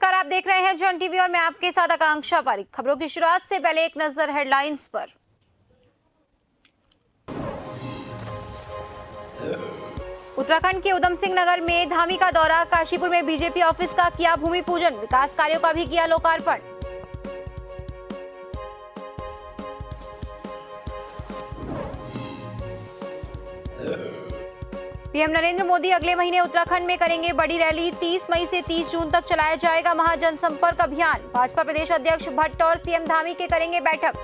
नमस्कार, आप देख रहे हैं जन टीवी और मैं आपके साथ आकांक्षा पारिक। खबरों की शुरुआत से पहले एक नजर हेडलाइंस पर। उत्तराखंड के उधम सिंह नगर में धामी का दौरा, काशीपुर में बीजेपी ऑफिस का किया भूमि पूजन, विकास कार्यों का भी किया लोकार्पण। पीएम नरेंद्र मोदी अगले महीने उत्तराखंड में करेंगे बड़ी रैली, 30 मई से 30 जून तक चलाया जाएगा महाजनसंपर्क अभियान। भाजपा प्रदेश अध्यक्ष भट्ट और सीएम धामी के करेंगे बैठक।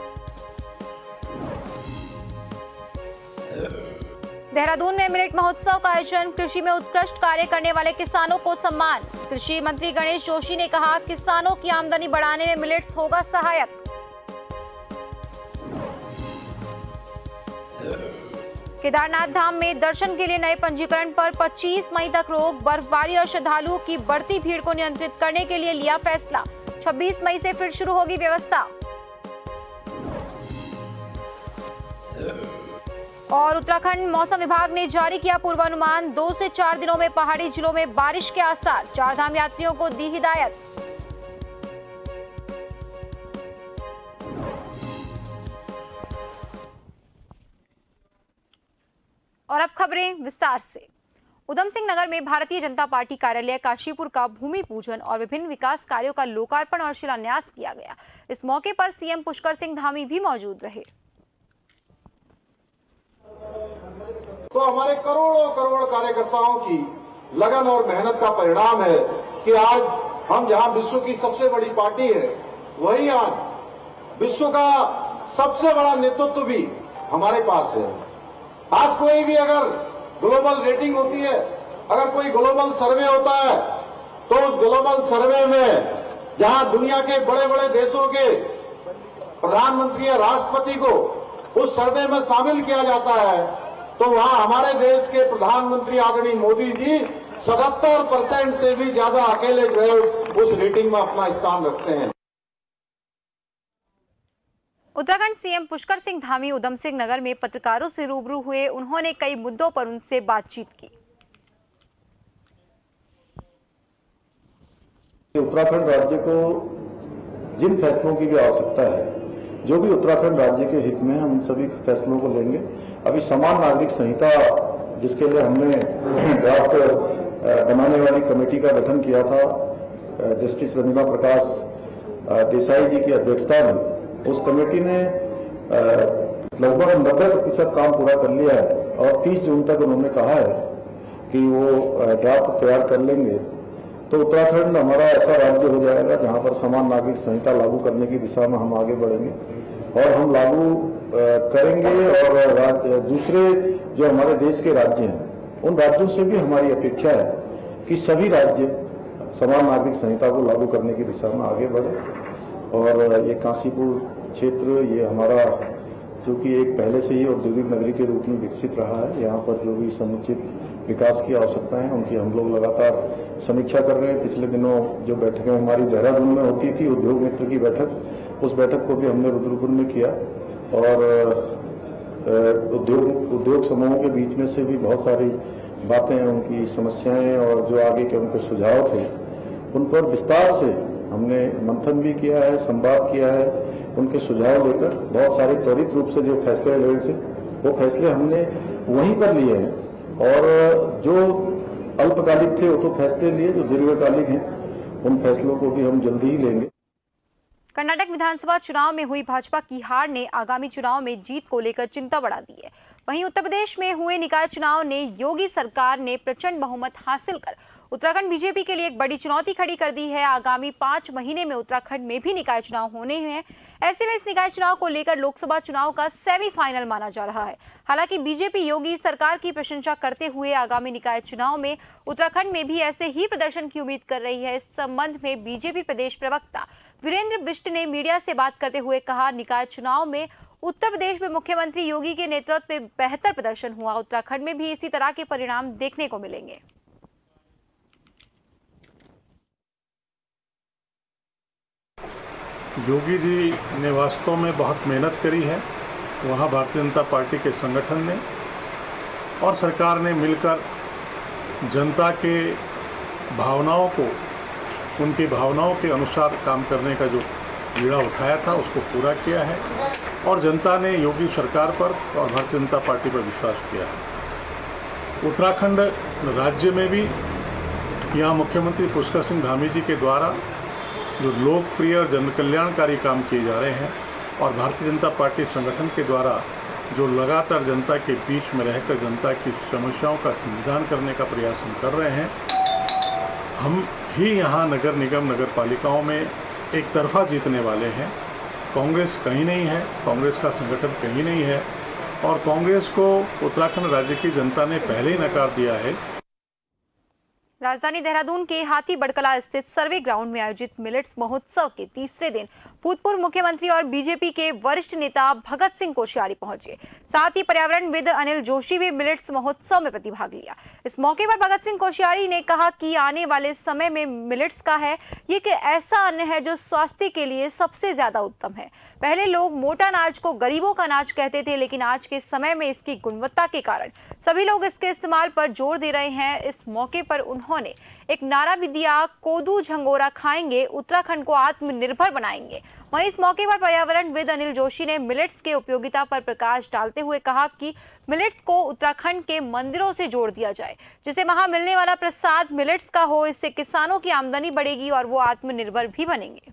देहरादून में मिलेट महोत्सव का आयोजन, कृषि में उत्कृष्ट कार्य करने वाले किसानों को सम्मान। कृषि मंत्री गणेश जोशी ने कहा, किसानों की आमदनी बढ़ाने में मिलेट्स होगा सहायक। केदारनाथ धाम में दर्शन के लिए नए पंजीकरण पर 25 मई तक रोक, बर्फबारी और श्रद्धालुओं की बढ़ती भीड़ को नियंत्रित करने के लिए लिया फैसला। 26 मई से फिर शुरू होगी व्यवस्था। और उत्तराखंड मौसम विभाग ने जारी किया पूर्वानुमान, 2 से 4 दिनों में पहाड़ी जिलों में बारिश के आसार। चारधाम यात्रियों को दी हिदायत। और अब खबरें विस्तार से। उधम सिंह नगर में भारतीय जनता पार्टी कार्यालय काशीपुर का भूमि पूजन और विभिन्न विकास कार्यों का लोकार्पण और शिलान्यास किया गया। इस मौके पर सीएम पुष्कर सिंह धामी भी मौजूद रहे। तो हमारे करोड़ों करोड़ कार्यकर्ताओं की लगन और मेहनत का परिणाम है कि आज हम जहां विश्व की सबसे बड़ी पार्टी है, वहीं आज विश्व का सबसे बड़ा नेतृत्व भी हमारे पास है। आज कोई भी अगर ग्लोबल रेटिंग होती है, अगर कोई ग्लोबल सर्वे होता है, तो उस ग्लोबल सर्वे में जहां दुनिया के बड़े बड़े देशों के प्रधानमंत्री या राष्ट्रपति को उस सर्वे में शामिल किया जाता है, तो वहां हमारे देश के प्रधानमंत्री आदरणीय मोदी जी 77% से भी ज्यादा अकेले जो है उस रेटिंग में अपना स्थान रखते हैं। उत्तराखंड सीएम पुष्कर सिंह धामी उधम सिंह नगर में पत्रकारों से रूबरू हुए। उन्होंने कई मुद्दों पर उनसे बातचीत की। उत्तराखंड राज्य को जिन फैसलों की भी आवश्यकता है, जो भी उत्तराखंड राज्य के हित में, हम उन सभी फैसलों को लेंगे। अभी समान नागरिक संहिता, जिसके लिए हमने ड्राफ्ट बनाने वाली कमेटी का गठन किया था, जस्टिस रंजना प्रकाश देसाई जी की अध्यक्षता में, उस कमेटी ने लगभग 90% काम पूरा कर लिया है और 30 जून तक उन्होंने कहा है कि वो ड्राफ्ट तैयार कर लेंगे। तो उत्तराखंड हमारा ऐसा राज्य हो जाएगा जहां पर समान नागरिक संहिता लागू करने की दिशा में हम आगे बढ़ेंगे और हम लागू करेंगे। और दूसरे जो हमारे देश के राज्य हैं, उन राज्यों से भी हमारी अपेक्षा है कि सभी राज्य समान नागरिक संहिता को लागू करने की दिशा में आगे बढ़े। और ये काशीपुर क्षेत्र, ये हमारा जो कि एक पहले से ही औद्योगिक नगरी के रूप में विकसित रहा है, यहाँ पर जो भी समुचित विकास की आवश्यकता है उनकी हम लोग लगातार समीक्षा कर रहे हैं। पिछले दिनों जो बैठकें हमारी देहरादून में होती थी, उद्योग मित्र की बैठक, उस बैठक को भी हमने रुद्रपुर में किया और उद्योग समूहों के बीच में से भी बहुत सारी बातें, उनकी समस्याएं और जो आगे के उनके सुझाव थे, उन पर विस्तार से हमने मंथन भी किया है, संवाद किया है। उनके सुझाव लेकर बहुत सारे त्वरित रूप से जो फैसले लिए थे, वो फैसले हमने वहीं पर लिए हैं और जो अल्पकालिक थे वो तो फैसले लिए, जो दीर्घकालिक हैं उन फैसलों को भी हम जल्दी ही लेंगे। कर्नाटक विधानसभा चुनाव में हुई भाजपा की हार ने आगामी चुनाव में जीत को लेकर चिंता बढ़ा दी है। वहीं उत्तर प्रदेश में हुए निकाय चुनाव ने योगी सरकार ने प्रचंड बहुमत हासिल कर उत्तराखंड बीजेपी के लिए एक बड़ी चुनौती खड़ी कर दी है। आगामी 5 महीने में उत्तराखंड में भी निकाय चुनाव होने हैं। ऐसे में इस निकाय चुनाव को लेकर लोकसभा चुनाव का सेमीफाइनल माना जा रहा है। हालांकि बीजेपी योगी सरकार की प्रशंसा करते हुए आगामी निकाय चुनाव में उत्तराखंड में भी ऐसे ही प्रदर्शन की उम्मीद कर रही है। इस संबंध में बीजेपी प्रदेश प्रवक्ता वीरेंद्र बिष्ट ने मीडिया से बात करते हुए कहा, निकाय चुनाव में उत्तर प्रदेश में मुख्यमंत्री योगी के नेतृत्व में बेहतर प्रदर्शन हुआ। उत्तराखंड में भी इसी तरह के परिणाम देखने को मिलेंगे। योगी जी ने वास्तव में बहुत मेहनत करी है, वहाँ भारतीय जनता पार्टी के संगठन ने और सरकार ने मिलकर जनता के भावनाओं को उनकी भावनाओं के अनुसार काम करने का जो बीड़ा उठाया था उसको पूरा किया है और जनता ने योगी सरकार पर और भारतीय जनता पार्टी पर विश्वास किया है। उत्तराखंड राज्य में भी यहाँ मुख्यमंत्री पुष्कर सिंह धामी जी के द्वारा जो लोकप्रिय और जनकल्याणकारी काम किए जा रहे हैं और भारतीय जनता पार्टी संगठन के द्वारा जो लगातार जनता के बीच में रहकर जनता की समस्याओं का समाधान करने का प्रयास हम कर रहे हैं। हम ही यहाँ नगर निगम नगर पालिकाओं में एक तरफा जीतने वाले हैं। कांग्रेस कहीं नहीं है, कांग्रेस का संगठन कहीं नहीं है और कांग्रेस को उत्तराखंड राज्य की जनता ने पहले ही नकार दिया है। राजधानी देहरादून के हाथी बड़कला स्थित सर्वे ग्राउंड में आयोजित मिलेट्स महोत्सव के तीसरे दिन भूतपूर्व मुख्यमंत्री और बीजेपी के वरिष्ठ नेता भगत सिंह कोश्यारी पहुंचे। साथ ही पर्यावरणविद अनिल जोशी भी मिलेट्स महोत्सव में प्रतिभाग लिया। इस मौके पर भगत सिंह कोश्यारी ने कहा कि आने वाले समय में मिलेट्स का है ये कि ऐसा अन्न है जो स्वास्थ्य के लिए सबसे ज्यादा उत्तम है। पहले लोग मोटा अनाज को गरीबों का अनाज कहते थे, लेकिन आज के समय में इसकी गुणवत्ता के कारण सभी लोग इसके इस्तेमाल पर जोर दे रहे हैं। इस मौके पर उन्होंने एक नारा भी दिया, कोदू झंगोरा खाएंगे, उत्तराखंड को आत्मनिर्भर बनाएंगे। वहीं इस मौके पर पर्यावरणविद अनिल जोशी ने मिलेट्स के उपयोगिता पर प्रकाश डालते हुए कहा कि मिलेट्स को उत्तराखंड के मंदिरों से जोड़ दिया जाए, जिससे वहां मिलने वाला प्रसाद मिलेट्स का हो। इससे किसानों की आमदनी बढ़ेगी और वो आत्मनिर्भर भी बनेंगे।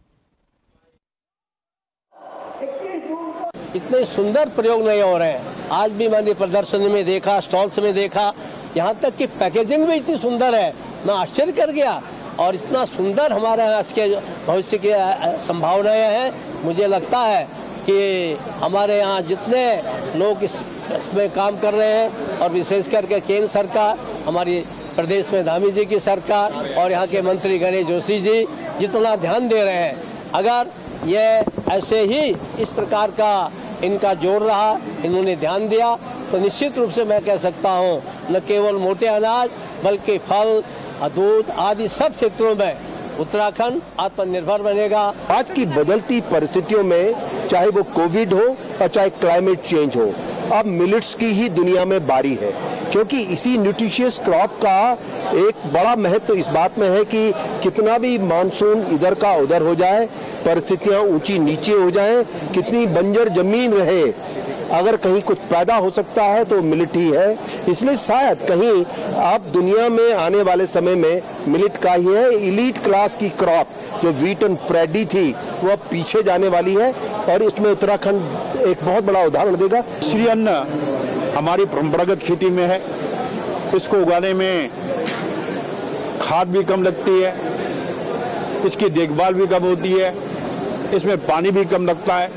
इतने सुंदर प्रयोग नहीं हो रहे हैं। आज भी मैंने प्रदर्शनी में देखा, स्टॉल्स में देखा, यहाँ तक कि पैकेजिंग भी इतनी सुंदर है, मैं आश्चर्य कर गया। और इतना सुंदर हमारे यहाँ इसके भविष्य की संभावनाएं हैं। मुझे लगता है कि हमारे यहाँ जितने लोग इसमें काम कर रहे हैं और विशेष करके केंद्र सरकार, हमारी प्रदेश में धामी जी की सरकार और यहाँ के मंत्री गणेश जोशी जी जितना ध्यान दे रहे हैं, अगर ये ऐसे ही इस प्रकार का इनका जोर रहा, इन्होंने ध्यान दिया, तो निश्चित रूप से मैं कह सकता हूँ न केवल मोटे अनाज बल्कि फल, दूध आदि सब क्षेत्रों में उत्तराखंड आत्मनिर्भर बनेगा। आज की बदलती परिस्थितियों में चाहे वो कोविड हो और चाहे क्लाइमेट चेंज हो, अब मिलेट्स की ही दुनिया में बारी है, क्योंकि इसी न्यूट्रिशियस क्रॉप का एक बड़ा महत्व तो इस बात में है कि कितना भी मानसून इधर का उधर हो जाए, परिस्थितियां ऊंची नीचे हो जाएं, कितनी बंजर जमीन रहे, अगर कहीं कुछ पैदा हो सकता है तो मिलेट ही है। इसलिए शायद कहीं अब दुनिया में आने वाले समय में मिलेट का ही है। इलीट क्लास की क्रॉप जो व्हीट एंड पैडी थी वो अब पीछे जाने वाली है और इसमें उत्तराखंड एक बहुत बड़ा उदाहरण देगा। श्री अन्न हमारी परंपरागत खेती में है, इसको उगाने में खाद भी कम लगती है, इसकी देखभाल भी कम होती है, इसमें पानी भी कम लगता है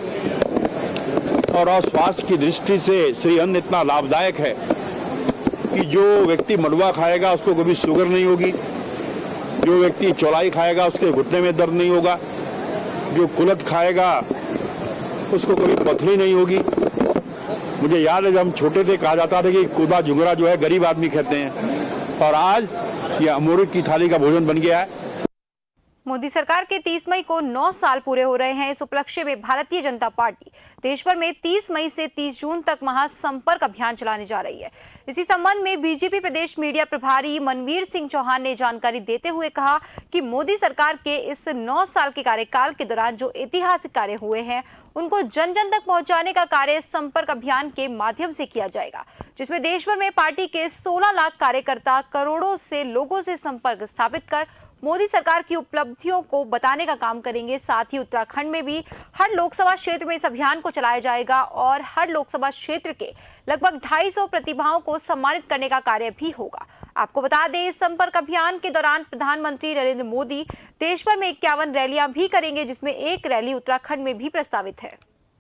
और स्वास्थ्य की दृष्टि से श्री अन्न इतना लाभदायक है कि जो व्यक्ति मडुआ खाएगा उसको कभी शुगर नहीं होगी, जो व्यक्ति चौलाई खाएगा उसके घुटने में दर्द नहीं होगा, जो कुलथ खाएगा उसको कभी पथरी नहीं होगी। मुझे याद है जब हम छोटे थे कहा जाता था कि कोदा झुंगरा जो है गरीब आदमी खाते हैं, और आज ये अमृत की थाली का भोजन बन गया है। मोदी सरकार के 30 मई को 9 साल पूरे हो रहे हैं। इस उपलक्ष्य में भारतीय जनता पार्टी देश भर में 30 मई से 30 जून तक महासंपर्क अभियान चलाने जा रही है। इसी संबंध में बीजेपी प्रदेश मीडिया प्रभारी मनवीर सिंह चौहान ने जानकारी देते हुए कहा कि मोदी सरकार के इस 9 साल के कार्यकाल के दौरान जो ऐतिहासिक कार्य हुए हैं उनको जन जन तक पहुंचाने का कार्य संपर्क अभियान के माध्यम से किया जाएगा, जिसमें देश भर में पार्टी के 16 लाख कार्यकर्ता करोड़ों से लोगों से संपर्क स्थापित कर मोदी सरकार की उपलब्धियों को बताने का काम करेंगे। साथ ही उत्तराखंड में भी हर लोकसभा क्षेत्र में इस अभियान को चलाया जाएगा और हर लोकसभा क्षेत्र के लगभग 250 प्रतिभाओं को सम्मानित करने का कार्य भी होगा। आपको बता दें, इस संपर्क अभियान के दौरान प्रधानमंत्री नरेंद्र मोदी देश भर में 51 रैलियां भी करेंगे, जिसमें एक रैली उत्तराखंड में भी प्रस्तावित है।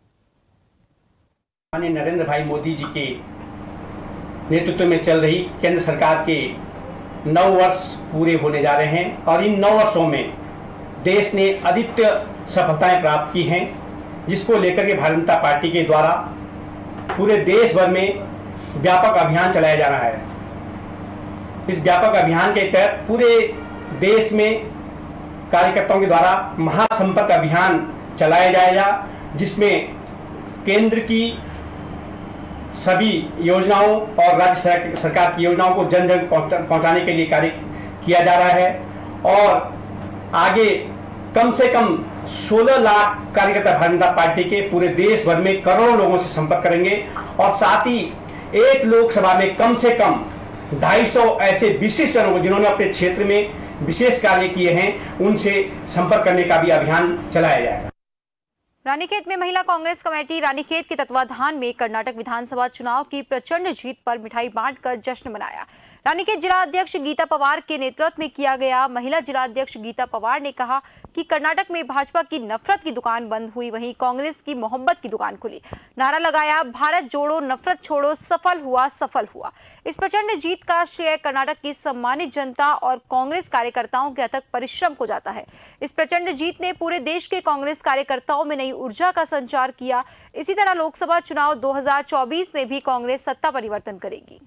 नरेंद्र भाई मोदी जी के नेतृत्व में चल रही केंद्र सरकार के 9 वर्ष पूरे होने जा रहे हैं और इन 9 वर्षों में देश ने अद्वितीय सफलताएं प्राप्त की हैं, जिसको लेकर के भारतीय जनता पार्टी के द्वारा पूरे देश भर में व्यापक अभियान चलाया जा रहा है। इस व्यापक अभियान के तहत पूरे देश में कार्यकर्ताओं के द्वारा महासंपर्क अभियान चलाया जाएगा, जिसमें केंद्र की सभी योजनाओं और राज्य सरकार की योजनाओं को जन जन पहुंचाने के लिए कार्य किया जा रहा है और आगे कम से कम 16 लाख कार्यकर्ता भारतीय जनता पार्टी के पूरे देश भर में करोड़ों लोगों से संपर्क करेंगे और साथ ही एक लोकसभा में कम से कम 250 ऐसे विशिष्ट जनों को जिन्होंने अपने क्षेत्र में विशेष कार्य किए हैं उनसे संपर्क करने का भी अभियान चलाया जाएगा। रानीखेत में महिला कांग्रेस कमेटी रानीखेत के तत्वाधान में कर्नाटक विधानसभा चुनाव की प्रचंड जीत पर मिठाई बांटकर जश्न मनाया। रानीखेत जिला अध्यक्ष गीता पवार के नेतृत्व में किया गया। महिला जिला अध्यक्ष गीता पवार ने कहा कि कर्नाटक में भाजपा की नफरत की दुकान बंद हुई, वहीं कांग्रेस की मोहब्बत की दुकान खुली। नारा लगाया, भारत जोड़ो नफरत छोड़ो, सफल हुआ सफल हुआ। इस प्रचंड जीत का श्रेय कर्नाटक की सम्मानित जनता और कांग्रेस कार्यकर्ताओं के अथक परिश्रम को जाता है। इस प्रचंड जीत ने पूरे देश के कांग्रेस कार्यकर्ताओं में नई ऊर्जा का संचार किया। इसी तरह लोकसभा चुनाव 2024 में भी कांग्रेस सत्ता परिवर्तन करेगी।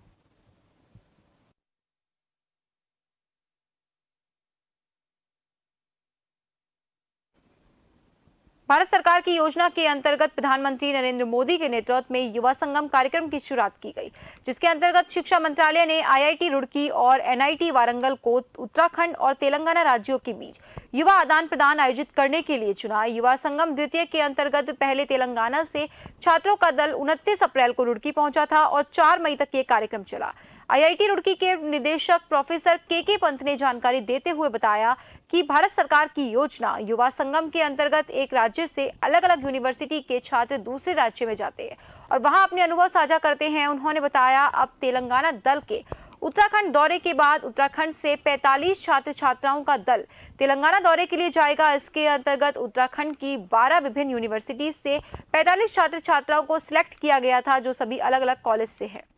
भारत सरकार की योजना के अंतर्गत प्रधानमंत्री नरेंद्र मोदी के नेतृत्व में युवा संगम कार्यक्रम की शुरुआत की गई, जिसके अंतर्गत शिक्षा मंत्रालय ने IIT रुड़की और NIT वारंगल को उत्तराखंड और तेलंगाना राज्यों के बीच युवा आदान प्रदान आयोजित करने के लिए चुना। युवा संगम द्वितीय के अंतर्गत पहले तेलंगाना से छात्रों का दल 29 अप्रैल को रुड़की पहुंचा था और 4 मई तक ये कार्यक्रम चला। IIT रुड़की के निदेशक प्रोफेसर KK पंत ने जानकारी देते हुए बताया कि भारत सरकार की योजना युवा संगम के अंतर्गत एक राज्य से अलग अलग यूनिवर्सिटी के छात्र दूसरे राज्य में जाते हैं और वहां अपने अनुभव साझा करते हैं। उन्होंने बताया, अब तेलंगाना दल के उत्तराखंड दौरे के बाद उत्तराखंड से 45 छात्र छात्राओं का दल तेलंगाना दौरे के लिए जाएगा। इसके अंतर्गत उत्तराखंड की 12 विभिन्न यूनिवर्सिटी से 45 छात्र छात्राओं को सिलेक्ट किया गया था, जो सभी अलग अलग कॉलेज से है।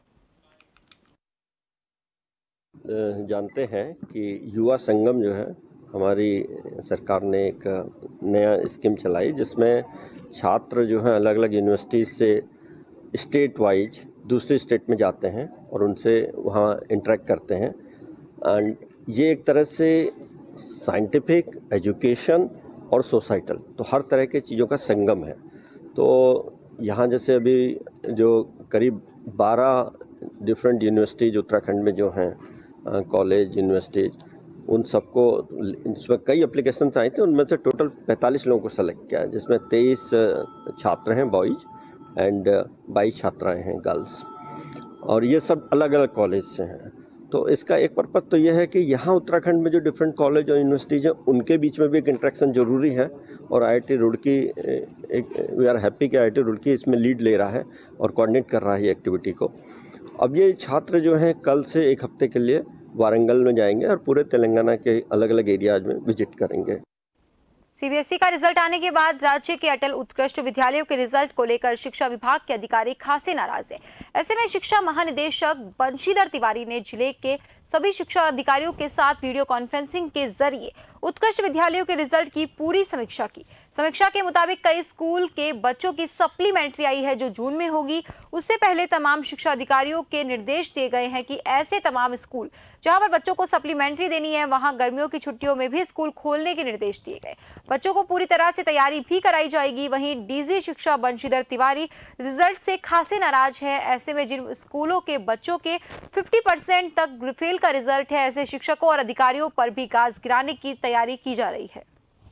जानते हैं कि युवा संगम जो है हमारी सरकार ने एक नया स्कीम चलाई, जिसमें छात्र जो हैं अलग अलग यूनिवर्सिटीज़ से स्टेट वाइज दूसरे स्टेट में जाते हैं और उनसे वहाँ इंटरेक्ट करते हैं। एंड ये एक तरह से साइंटिफिक, एजुकेशन और सोसाइटल, तो हर तरह के चीज़ों का संगम है। तो यहाँ जैसे अभी जो करीब 12 डिफरेंट यूनिवर्सिटीज उत्तराखंड में जो हैं, कॉलेज, यूनिवर्सिटी, उन सबको, इसमें कई एप्लीकेशंस आए थे, उनमें से टोटल 45 लोगों को सेलेक्ट किया है, जिसमें 23 छात्र हैं बॉयज़ एंड 22 छात्राएं हैं गर्ल्स, और ये सब अलग अलग कॉलेज से हैं। तो इसका एक पर्पज़ तो ये है कि यहाँ उत्तराखंड में जो डिफरेंट कॉलेज और यूनिवर्सिटीज हैं उनके बीच में भी एक इंटरेक्शन ज़रूरी है, और IIT Roorkee we are happy कि IIT रुड़की इसमें लीड ले रहा है और कोऑर्डिनेट कर रहा है एक्टिविटी को। अब ये छात्र जो हैं कल से एक हफ्ते के लिए वारंगल में जाएंगे और पूरे तेलंगाना के अलग अलग एरियाज में विजिट करेंगे। CBSE का रिजल्ट आने के बाद राज्य के अटल उत्कृष्ट विद्यालयों के रिजल्ट को लेकर शिक्षा विभाग के अधिकारी खासे नाराज हैं। ऐसे में शिक्षा महानिदेशक बंशीधर तिवारी ने जिले के सभी शिक्षा अधिकारियों के साथ वीडियो कॉन्फ्रेंसिंग के जरिए उत्कृष्ट विद्यालयों के रिजल्ट की पूरी समीक्षा की। समीक्षा के मुताबिक कई स्कूल के बच्चों की सप्लीमेंट्री आई है जो जून में होगी। उससे पहले तमाम शिक्षा अधिकारियों के निर्देश दिए गए हैं कि ऐसे तमाम स्कूल जहां पर बच्चों को सप्लीमेंट्री देनी है वहां गर्मियों की छुट्टियों में भी स्कूल खोलने के निर्देश दिए गए। बच्चों को पूरी तरह से तैयारी भी कराई जाएगी। वहीं DG शिक्षा बंशीधर तिवारी रिजल्ट से खासे नाराज है। ऐसे में जिन स्कूलों के बच्चों के 50% तक फेल का रिजल्ट है, ऐसे शिक्षकों और अधिकारियों पर भी गाज गिराने की तैयारी की जा रही है।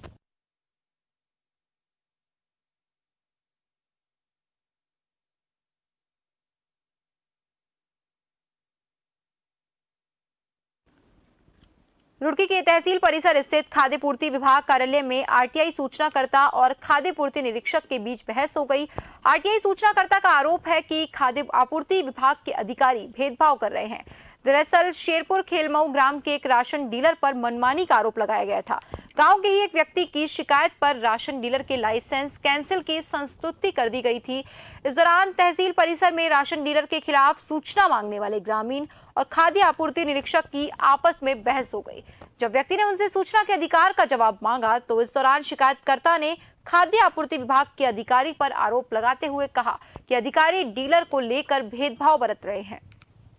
रुड़की के तहसील परिसर स्थित खाद्य पूर्ति विभाग कार्यालय में RTI सूचनाकर्ता और खाद्य पूर्ति निरीक्षक के बीच बहस हो गई। RTI सूचनाकर्ता का आरोप है कि खाद्य आपूर्ति विभाग के अधिकारी भेदभाव कर रहे हैं। दरअसल शेरपुर खेलमऊ ग्राम के एक राशन डीलर पर मनमानी का आरोप लगाया गया था। गांव के ही एक व्यक्ति की शिकायत पर राशन डीलर के लाइसेंस कैंसिल की संस्तुति कर दी गई थी। इस दौरान तहसील परिसर में राशन डीलर के खिलाफ सूचना मांगने वाले ग्रामीण और खाद्य आपूर्ति निरीक्षक की आपस में बहस हो गई। जब व्यक्ति ने उनसे सूचना के अधिकार का जवाब मांगा तो इस दौरान शिकायतकर्ता ने खाद्य आपूर्ति विभाग के अधिकारी पर आरोप लगाते हुए कहा कि अधिकारी डीलर को लेकर भेदभाव बरत रहे हैं।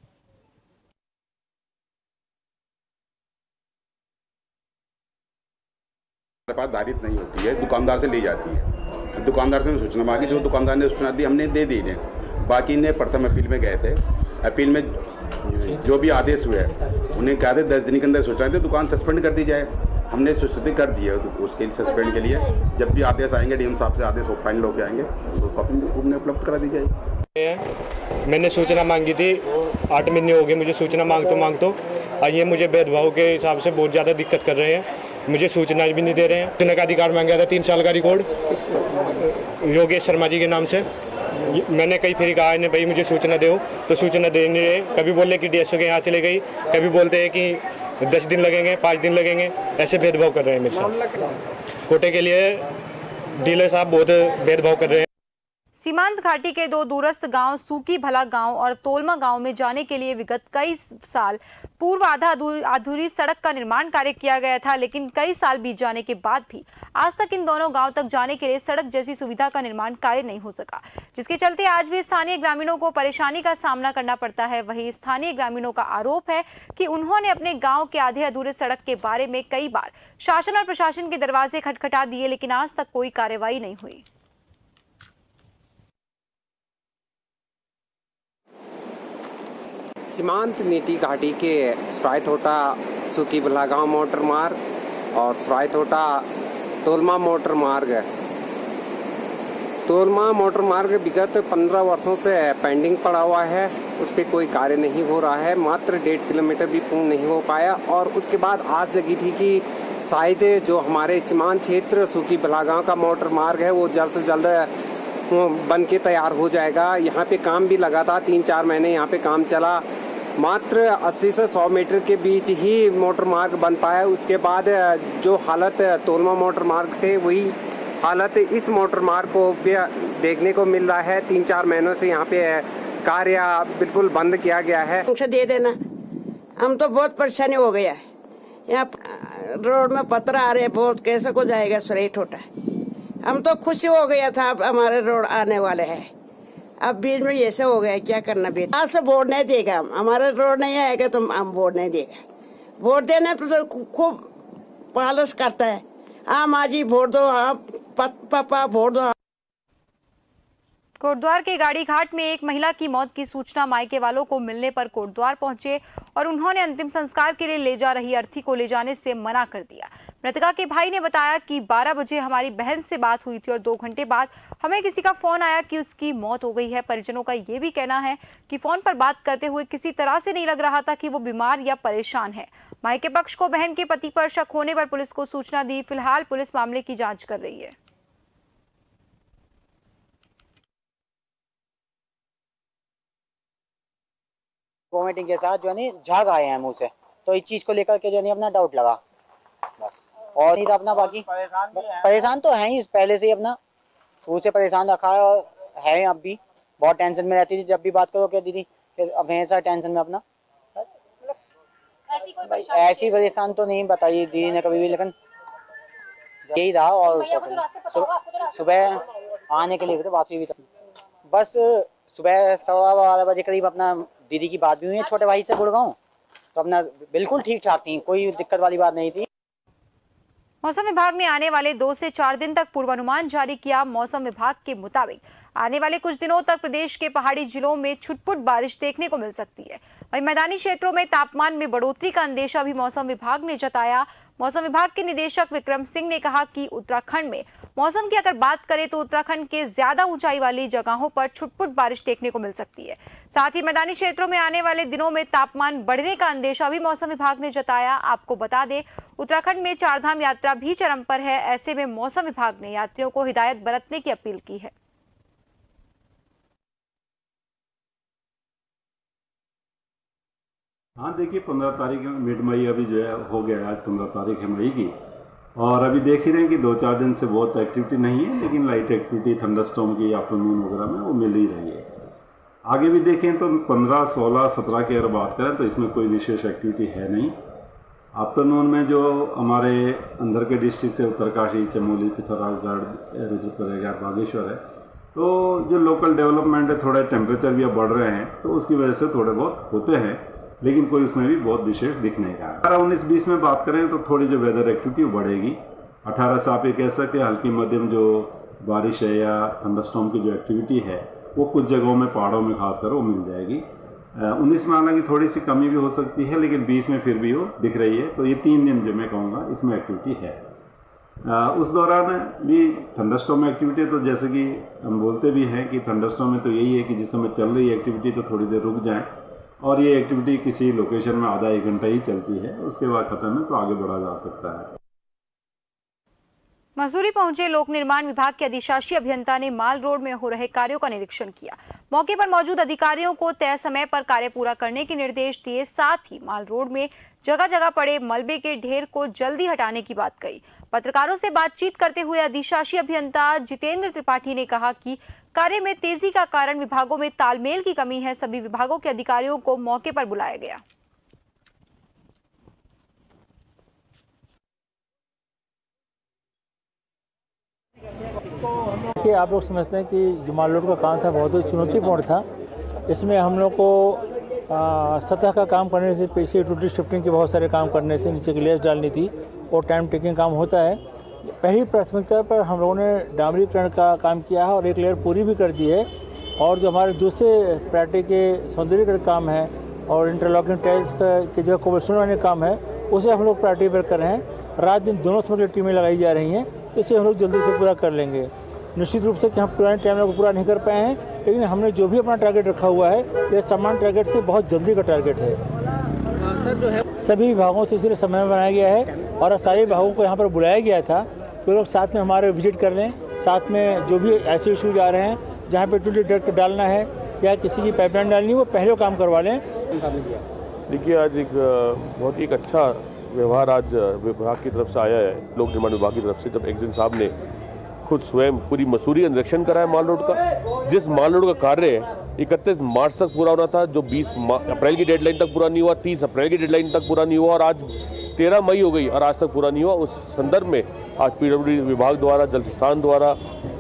हमारे पास दारित नहीं होती है, दुकानदार से ली जाती है। दुकानदार से सूचना मांगी, जो दुकानदार ने सूचना दी हमने दे दी। बाकी ने प्रथम अपील में गए थे। अपील में जो भी आदेश हुए उन्हें कहा था 10 दिन के अंदर सूचना दे, दुकान सस्पेंड कर दी जाए। हमने स्वीकृति कर दी है उसके लिए सस्पेंड के लिए। जब भी आदेश आएंगे डीएम साहब से आदेश फाइनल होकर आएंगे तो कॉपी उन्हें उपलब्ध करा दी जाएगी। मैंने सूचना मांगी थी, 8 महीने हो गए मुझे सूचना मांगतो और ये मुझे भेदभाव के हिसाब से बहुत ज़्यादा दिक्कत कर रहे हैं। मुझे सूचना भी नहीं दे रहे हैं। सूचना का अधिकार मांगा था 3 साल का रिकॉर्ड योगेश शर्मा जी के नाम से। मैंने कई फिर कहा इन्हें भाई मुझे सूचना दो, तो सूचना दे नहीं रहे। कभी बोले कि डीएसओ के यहाँ चले गई, कभी बोलते हैं कि 10 दिन लगेंगे, 5 दिन लगेंगे, ऐसे भेदभाव कर रहे हैं मेरे साथ। कोटे के लिए डीलर साहब बहुत भेदभाव कर रहे हैं। सीमांत घाटी के 2 दूरस्थ गांव सूकी भला गांव और तोलमा गांव में जाने के लिए विगत कई साल पूर्व आधा अधूरी सड़क का निर्माण कार्य किया गया था, लेकिन कई साल बीत जाने के बाद भी आज तक इन दोनों गांव तक जाने के लिए सड़क जैसी सुविधा का निर्माण कार्य नहीं हो सका, जिसके चलते आज भी स्थानीय ग्रामीणों को परेशानी का सामना करना पड़ता है। वहीं स्थानीय ग्रामीणों का आरोप है कि उन्होंने अपने गाँव के आधे अधूरे सड़क के बारे में कई बार शासन और प्रशासन के दरवाजे खटखटा दिए, लेकिन आज तक कोई कार्रवाई नहीं हुई। सीमांत नीति घाटी के सरायथोटा सूकी भला गांव मोटर मार्ग और सरायथोटा तोलमा मोटर मार्ग तोलमा मोटर मार्ग विगत 15 वर्षों से पेंडिंग पड़ा हुआ है। उस पर कोई कार्य नहीं हो रहा है। मात्र 1.5 किलोमीटर भी पूर्ण नहीं हो पाया और उसके बाद आज जगी थी कि शायद जो हमारे सीमांत क्षेत्र सूकी भला गांव का मोटर मार्ग है वो जल्द से जल्द बन के तैयार हो जाएगा। यहाँ पे काम भी लगा था, 3-4 महीने यहाँ पे काम चला। मात्र 80 से 100 मीटर के बीच ही मोटर मार्ग बन पाया। उसके बाद जो हालत तोलमा मोटर मार्ग थे वही हालत इस मोटर मार्ग को भी देखने को मिल रहा है। 3-4 महीनों से यहाँ पे कार्य बिल्कुल बंद किया गया है। दे देना, हम तो बहुत परेशानी हो गया है। यहाँ रोड में पत्थर आ रहे बहुत, कैसे को जाएगा सरायथोटा। हम तो खुशी हो गया था अब हमारे रोड आने वाले हैं, अब बीच में ऐसे हो गया, क्या करना। बीच आज से वोट नहीं देगा, हमारे रोड नहीं आएगा तो हम वोट नहीं देगा। वोट देने पर तो खूब पालस करता है, हाँ माँ जी वोट दो, हाँ पापा वोट दो। कोटद्वार के गाड़ी घाट में एक महिला की मौत की सूचना मायके वालों को मिलने पर कोटद्वार पहुंचे और उन्होंने अंतिम संस्कार के लिए ले जा रही अर्थी को ले जाने से मना कर दिया। मृतका के भाई ने बताया कि 12 बजे हमारी बहन से बात हुई थी और 2 घंटे बाद हमें किसी का फोन आया कि उसकी मौत हो गई है। परिजनों का ये भी कहना है कि फोन पर बात करते हुए किसी तरह से नहीं लग रहा था कि वो बीमार या परेशान है। मायके पक्ष को बहन के पति पर शक होने पर पुलिस को सूचना दी। फिलहाल पुलिस मामले की जाँच कर रही है। वोमिटिंग के साथ जो है झाग आए हैं मुंह से, तो इस चीज को लेकर के जो है अपना डाउट लगा बस, और नहीं था अपना। बाकी परेशान तो है ही पहले से ही, अपना शुरू से परेशान रखा है और है अब भी। बहुत टेंशन में रहती थी, जब भी बात करो क्या दीदी फिर हमेशा टेंशन में अपना। ऐसी परेशान तो नहीं बताई दीदी ने कभी भी, लेकिन यही रहा। और सुबह आने के लिए तो बात हुई भी, बस सुबह 12:15 बजे करीब अपना दीदी की बात भी हुई है छोटे भाई से गुड़गांव, तो अपना बिल्कुल ठीक ठाक थी, कोई दिक्कत वाली बात नहीं थी। मौसम विभाग ने आने वाले 2 से 4 दिन तक पूर्वानुमान जारी किया। मौसम विभाग के मुताबिक आने वाले कुछ दिनों तक प्रदेश के पहाड़ी जिलों में छुटपुट बारिश देखने को मिल सकती है। वहीं मैदानी क्षेत्रों में तापमान में बढ़ोतरी का अंदेशा भी मौसम विभाग ने जताया। मौसम विभाग के निदेशक विक्रम सिंह ने कहा कि उत्तराखंड में मौसम की अगर बात करें तो उत्तराखंड के ज्यादा ऊंचाई वाली जगहों पर छुटपुट बारिश देखने को मिल सकती है। साथ ही मैदानी क्षेत्रों में आने वाले दिनों में तापमान बढ़ने का अंदेशा भी मौसम विभाग ने जताया। आपको बता दें, उत्तराखंड में चारधाम यात्रा भी चरम पर है। ऐसे में मौसम विभाग ने यात्रियों को हिदायत बरतने की अपील की है। हाँ देखिए, 15 तारीख मिड मई अभी जो है हो गया, आज 15 तारीख है मई की, और अभी देख ही रहे हैं कि 2-4 दिन से बहुत एक्टिविटी नहीं है, लेकिन लाइट एक्टिविटी थंडरस्टॉर्म की आफ्टरनून वगैरह में वो मिल ही रही है। आगे भी देखें तो 15, 16, 17 की अगर बात करें तो इसमें कोई विशेष एक्टिविटी है नहीं। आफ्टरनून में जो हमारे अंदर के डिस्ट्रिक्ट से उत्तरकाशी, चमोली, पिथौरागढ़, रुद्रप्रयाग, बागेश्वर है, तो जो लोकल डेवलपमेंट है, थोड़े टेम्परेचर भी अब बढ़ रहे हैं, तो उसकी वजह से थोड़े बहुत होते हैं, लेकिन कोई उसमें भी बहुत विशेष दिख नहीं रहा है। 18-19-20 में बात करें तो थोड़ी जो वेदर एक्टिविटी बढ़ेगी। 18 से आप ये कह सकते हैं हल्की मध्यम जो बारिश है या थंडरस्टॉर्म की जो एक्टिविटी है वो कुछ जगहों में, पहाड़ों में खासकर वो मिल जाएगी। 19 में हालांकि थोड़ी सी कमी भी हो सकती है, लेकिन 20 में फिर भी वो दिख रही है। तो ये 3 दिन जो मैं कहूँगा इसमें एक्टिविटी है। उस दौरान भी थंडरस्टॉर्म एक्टिविटी, तो जैसे कि हम बोलते भी हैं कि थंडरस्टॉर्म में तो यही है कि जिस समय चल रही एक्टिविटी तो थोड़ी देर रुक जाए, और ये एक्टिविटी किसी लोकेशन में आधा 1 घंटा ही चलती है, उसके बाद ख़त्म है तो आगे बढ़ा जा सकता है। मसूरी पहुंचे लोक निर्माण विभाग के अधिशासी अभियंता ने माल रोड में हो रहे कार्यों का निरीक्षण किया। मौके पर मौजूद अधिकारियों को तय समय पर कार्य पूरा करने के निर्देश दिए। साथ ही माल रोड में जगह जगह पड़े मलबे के ढेर को जल्दी हटाने की बात कही। पत्रकारों से बातचीत करते हुए अधिशासी अभियंता जितेंद्र त्रिपाठी ने कहा कि कार्य में तेजी का कारण विभागों में तालमेल की कमी है। सभी विभागों के अधिकारियों को मौके पर बुलाया गया। कि आप लोग समझते हैं कि जो माल रोड का काम था बहुत ही चुनौतीपूर्ण था। इसमें हम लोग को सतह का काम करने से पीछे टूटी शिफ्टिंग के बहुत सारे काम करने थे, नीचे की लेस डालनी थी और टाइम टेकिंग काम होता है। पहली प्राथमिकता पर हम लोगों ने डामरीकरण का काम किया है और एक लेयर पूरी भी कर दी है। और जो हमारे दूसरे प्रायोरिटी के सौंदर्यीकरण काम है और इंटरलॉकिंग टाइल्स की जगह कोबलस्टोन वाले काम है, उसे हम लोग प्रायोरिटी पर कर रहे हैं। रात दिन दोनों समय के लिए टीमें लगाई जा रही हैं, तो इसे हम लोग जल्दी से पूरा कर लेंगे। निश्चित रूप से कि हम पुराने टाइम को पूरा नहीं कर पाए हैं, लेकिन हमने जो भी अपना टारगेट रखा हुआ है यह समान टारगेट से बहुत जल्दी का टारगेट है। सर जो है सभी विभागों से इसलिए समय में बनाया गया है और सारे विभागों को यहाँ पर बुलाया गया था कि लोग साथ में हमारे विजिट कर लें। साथ में जो भी ऐसे इशूज आ रहे हैं जहाँ पे टूटी डक्ट डालना है या किसी की पाइपलाइन डालनी है, वो पहले काम करवा लें। देखिए, आज एक बहुत ही अच्छा व्यवहार आज विभाग की तरफ से आया है, लोक निर्माण विभाग की तरफ से, जब एक्जिन साहब ने खुद स्वयं पूरी मसूरी का निरीक्षण करा है माल रोड का। जिस माल रोड का कार्य 31 मार्च तक पूरा होना था, जो 20 अप्रैल की डेडलाइन तक पूरा नहीं हुआ, 30 अप्रैल की डेडलाइन तक पूरा नहीं हुआ और आज 13 मई हो गई और आज तक पूरा नहीं हुआ। उस संदर्भ में आज पीडब्ल्यूडी विभाग द्वारा, जल संस्थान द्वारा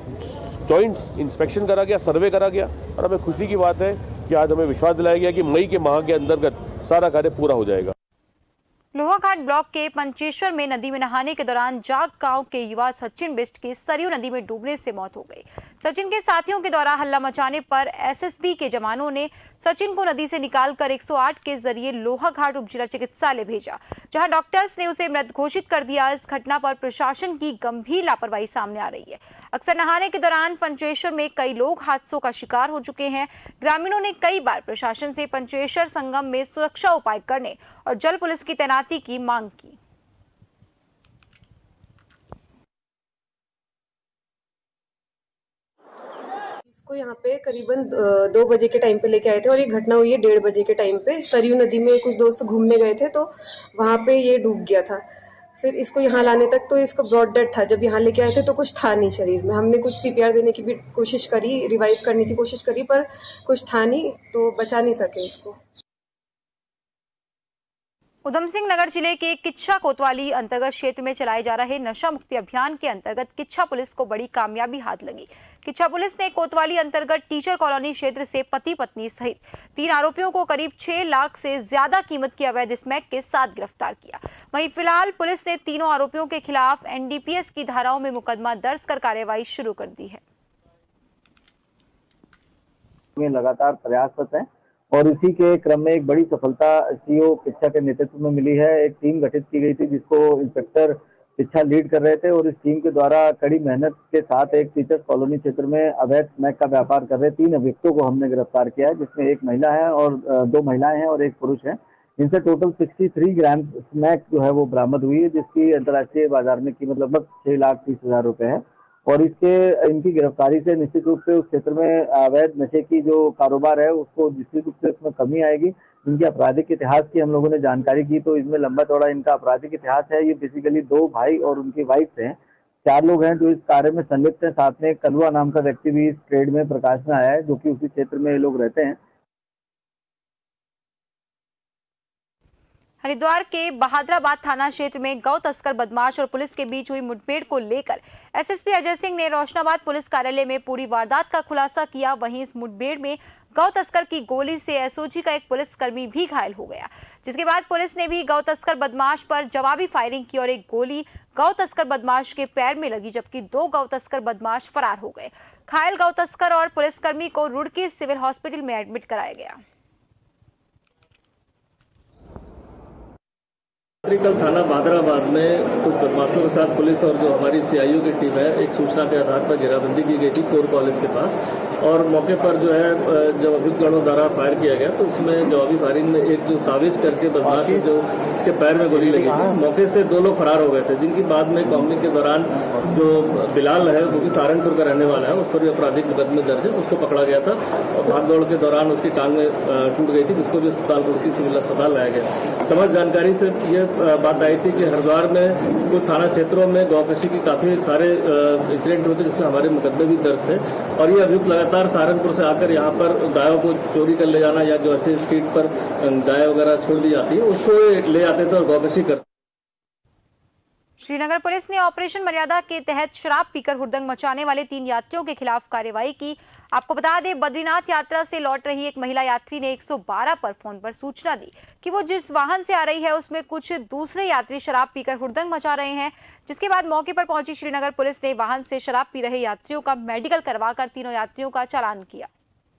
जॉइंट्स इंस्पेक्शन करा गया, सर्वे करा गया और हमें खुशी की बात है कि आज हमें विश्वास दिलाया गया कि मई के माह के अंतर्गत सारा कार्य पूरा हो जाएगा। लोहाघाट ब्लॉक के पंचेश्वर में नदी में नहाने के दौरान जाग गांव के युवा सचिन बिष्ट की सरयू नदी में डूबने से मौत हो गई। सचिन के साथियों के द्वारा हल्ला मचाने पर एसएसबी के जवानों ने सचिन को नदी से निकालकर 108 के जरिए लोहाघाट उप जिला चिकित्सालय भेजा, जहां डॉक्टर्स ने उसे मृत घोषित कर दिया। इस घटना पर प्रशासन की गंभीर लापरवाही सामने आ रही है। अक्सर नहाने के दौरान पंचेश्वर में कई लोग हादसों का शिकार हो चुके हैं। ग्रामीणों ने कई बार प्रशासन से पंचेश्वर संगम में सुरक्षा उपाय करने और जल पुलिस की तैनाती की मांग की। इसको यहाँ पे करीबन 2 बजे के टाइम पे लेके आए थे और ये घटना हुई है 1:30 बजे के टाइम पे। सरयू नदी में कुछ दोस्त घूमने गए थे तो वहाँ पे ये डूब गया था। फिर इसको यहाँ लाने तक तो इसको ब्रॉड डेड था। जब यहाँ लेके आए थे तो कुछ था नहीं शरीर में। हमने कुछ सीपीआर देने की भी कोशिश करी, रिवाइव करने की कोशिश करी, पर कुछ था नहीं तो बचा नहीं सके उसको। उधम सिंह नगर जिले के किच्छा कोतवाली अंतर्गत क्षेत्र में चलाए जा रहे नशा मुक्ति अभियान के अंतर्गत किच्छा पुलिस को बड़ी कामयाबी हाथ लगी। किच्छा पुलिस ने कोतवाली अंतर्गत टीचर कॉलोनी क्षेत्र से पति पत्नी सहित 3 आरोपियों को करीब 6 लाख से ज्यादा कीमत की अवैध स्मैक के साथ गिरफ्तार किया। वहीं फिलहाल पुलिस ने तीनों आरोपियों के खिलाफ एनडीपीएस की धाराओं में मुकदमा दर्ज कर कार्रवाई शुरू कर दी है। लगातार प्रयासरत है और इसी के क्रम में एक बड़ी सफलता सीओ किच्छा के नेतृत्व में मिली है। एक टीम गठित की गई थी जिसको इंस्पेक्टर किच्छा लीड कर रहे थे और इस टीम के द्वारा कड़ी मेहनत के साथ एक टीचर्स कॉलोनी क्षेत्र में अवैध स्मैक का व्यापार कर रहे 3 अभियुक्तों को हमने गिरफ्तार किया है, जिसमें एक महिला है और 2 महिलाएं हैं और एक पुरुष है। इनसे टोटल 63 ग्राम स्मैक जो है वो बरामद हुई है, जिसकी अंतर्राष्ट्रीय बाजार में कीमत लगभग 6,30,000 रुपए है। और इनकी गिरफ्तारी से निश्चित रूप से उस क्षेत्र में अवैध नशे की जो कारोबार है उसको निश्चित रूप से उसमें कमी आएगी। इनके आपराधिक इतिहास की हम लोगों ने जानकारी की तो इसमें लंबा चौड़ा इनका आपराधिक इतिहास है। ये बेसिकली 2 भाई और उनकी वाइफ हैं, 4 लोग हैं जो इस कार्य में संलिप्त हैं। साथ में कलवा नाम का व्यक्ति भी इस ट्रेड में प्रकाश में आया है, जो कि उसी क्षेत्र में ये लोग रहते हैं। हरिद्वार के बहादुराबाद थाना क्षेत्र में गौ तस्कर बदमाश और पुलिस के बीच हुई मुठभेड़ को लेकर एसएसपी अजय सिंह ने रोशनाबाद पुलिस कार्यालय में पूरी वारदात का खुलासा किया। वहीं इस मुठभेड़ में गौ तस्कर की गोली से एसओजी का एक पुलिसकर्मी भी घायल हो गया, जिसके बाद पुलिस ने भी गौ तस्कर बदमाश पर जवाबी फायरिंग की और एक गोली गौ तस्कर बदमाश के पैर में लगी, जबकि 2 गौ तस्कर बदमाश फरार हो गए। घायल गौ तस्कर और पुलिसकर्मी को रुड़की सिविल हॉस्पिटल में एडमिट कराया गया। कल थाना बादराबाद में कुछ बदमाशों के साथ पुलिस और जो हमारी सीआईओ की टीम है, एक सूचना के आधार पर घेराबंदी की गई थी कोर कॉलेज के पास, और मौके पर जो है जब अभियुक्तों द्वारा फायर किया गया तो इसमें जवाबी फायरिंग में एक जो साविज करके बदमाश है जो इसके पैर में गोली लगी थी, मौके से 2 लोग फरार हो गए थे, जिनकी बाद में काउंसलिंग के दौरान जो बिलाल है वो भी सहारनपुर का रहने वाला है, उस पर भी आपराधिक मुकदमे दर्ज है, उसको पकड़ा गया था और भाग दौड़ के दौरान उसकी टांग में टूट गई थी, जिसको भी अस्पताल रुड़की सिविल अस्पताल लाया गया। समझ जानकारी से ये बात आई थी कि हरिद्वार में कुछ थाना क्षेत्रों में गौकशी की काफी सारे इंसिडेंट हुए थे, जिसमें हमारे मुकदमे भी दर्ज थे, और ये अभियुक्त लगातार सहारनपुर से आकर यहाँ पर गायों को चोरी कर ले जाना या जो ऐसे स्ट्रीट पर गाय वगैरह छोड़ दी जाती है उसको ले जाते थे और गौकशी करते। श्रीनगर पुलिस ने ऑपरेशन मर्यादा के तहत शराब पीकर हुड़दंग मचाने वाले 3 यात्रियों के खिलाफ कार्रवाई की। आपको बता दें, बद्रीनाथ यात्रा से लौट रही एक महिला यात्री ने 112 पर फोन पर सूचना दी कि वो जिस वाहन से आ रही है उसमें कुछ दूसरे यात्री शराब पीकर हुड़दंग मचा रहे हैं, जिसके बाद मौके पर पहुंची श्रीनगर पुलिस ने वाहन से शराब पी रहे यात्रियों का मेडिकल करवाकर तीनों यात्रियों का चालान किया।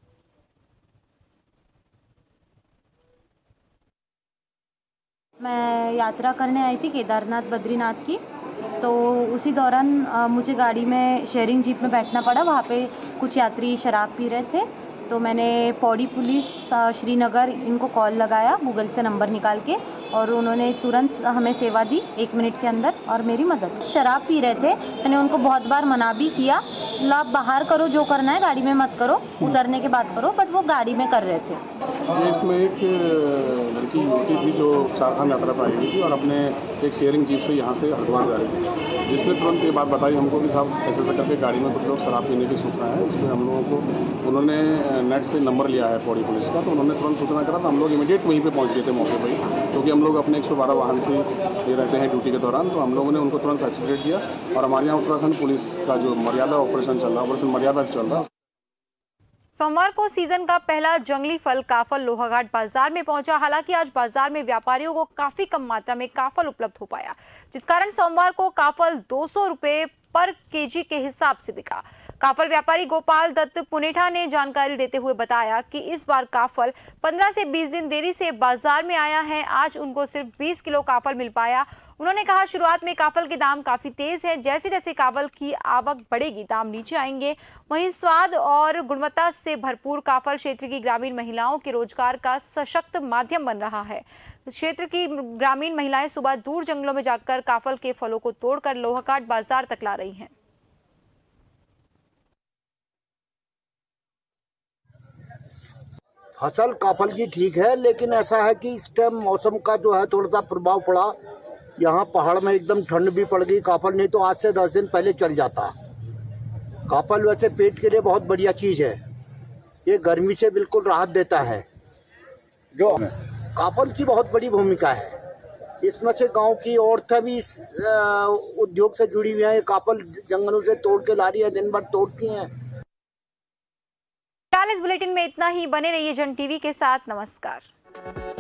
मैं यात्रा करने आई थी केदारनाथ बद्रीनाथ की, तो उसी दौरान मुझे गाड़ी में शेयरिंग जीप में बैठना पड़ा। वहाँ पे कुछ यात्री शराब पी रहे थे, तो मैंने पौड़ी पुलिस श्रीनगर इनको कॉल लगाया गूगल से नंबर निकाल के, और उन्होंने तुरंत हमें सेवा दी 1 मिनट के अंदर और मेरी मदद। शराब पी रहे थे, मैंने उनको बहुत बार मना भी किया, आप बाहर करो जो करना है, गाड़ी में मत करो, उतरने के बाद करो, बट वो गाड़ी में कर रहे थे। इसमें एक लड़की युवती थी जो 4 धाम यात्रा पर आई हुई थी और अपने एक शेयरिंग जीप से यहाँ से हरिद्वार जा रही थी, जिसने तुरंत ये बात बताई हमको कि साहब ऐसे ऐसे करके गाड़ी में कुछ लोग शराब पीने की सूचना है। इसमें हम लोगों को उन्होंने नेट से नंबर लिया है पौड़ी पुलिस का, तो उन्होंने तुरंत सूचना करा, तो हम लोग इमीडिएट वहीं पर पहुँच गए थे मौके पर ही, क्योंकि हम लोग अपने 112 वाहन से ये रहते हैं ड्यूटी के दौरान, तो हम लोगों ने उनको तुरंत फैसिलिटेट दिया। और हमारे यहाँ उत्तराखंड पुलिस का जो मर्यादा ऑपरेशन चल रहा है, ऑपरेशन मर्यादा चल रहा है। सोमवार को सीजन का पहला जंगली फल काफल लोहाघाट बाजार में पहुंचा। हालांकि आज बाजार में व्यापारियों को काफी कम मात्रा में काफल उपलब्ध हो पाया, जिस कारण सोमवार को काफल 200 रुपए पर केजी के हिसाब से बिका। काफल व्यापारी गोपाल दत्त पुनेठा ने जानकारी देते हुए बताया कि इस बार काफल 15 से 20 दिन देरी से बाजार में आया है। आज उनको सिर्फ 20 किलो काफल मिल पाया। उन्होंने कहा, शुरुआत में काफल के दाम काफी तेज है, जैसे जैसे काफल की आवक बढ़ेगी दाम नीचे आएंगे। वहीं स्वाद और गुणवत्ता से भरपूर काफल क्षेत्र की ग्रामीण महिलाओं के रोजगार का सशक्त माध्यम बन रहा है। क्षेत्र की ग्रामीण महिलाएं सुबह दूर जंगलों में जाकर काफल के फलों को तोड़कर लोहाघाट बाजार तक ला रही हैं। फसल काफल की ठीक है, लेकिन ऐसा है कि इस टाइम मौसम का जो है थोड़ा सा प्रभाव पड़ा। यहाँ पहाड़ में एकदम ठंड भी पड़ गई। काफल नहीं तो आज से 10 दिन पहले चल जाता। काफल वैसे पेट के लिए बहुत बढ़िया चीज है, ये गर्मी से बिल्कुल राहत देता है। जो काफल की बहुत बड़ी भूमिका है, इसमें से गांव की औरतें भी इस उद्योग से जुड़ी हुई हैं। काफल जंगलों से तोड़ के ला रही है, दिन भर तोड़ती हैं। इस बुलेटिन में इतना ही। बने रहिए जन टीवी के साथ। नमस्कार।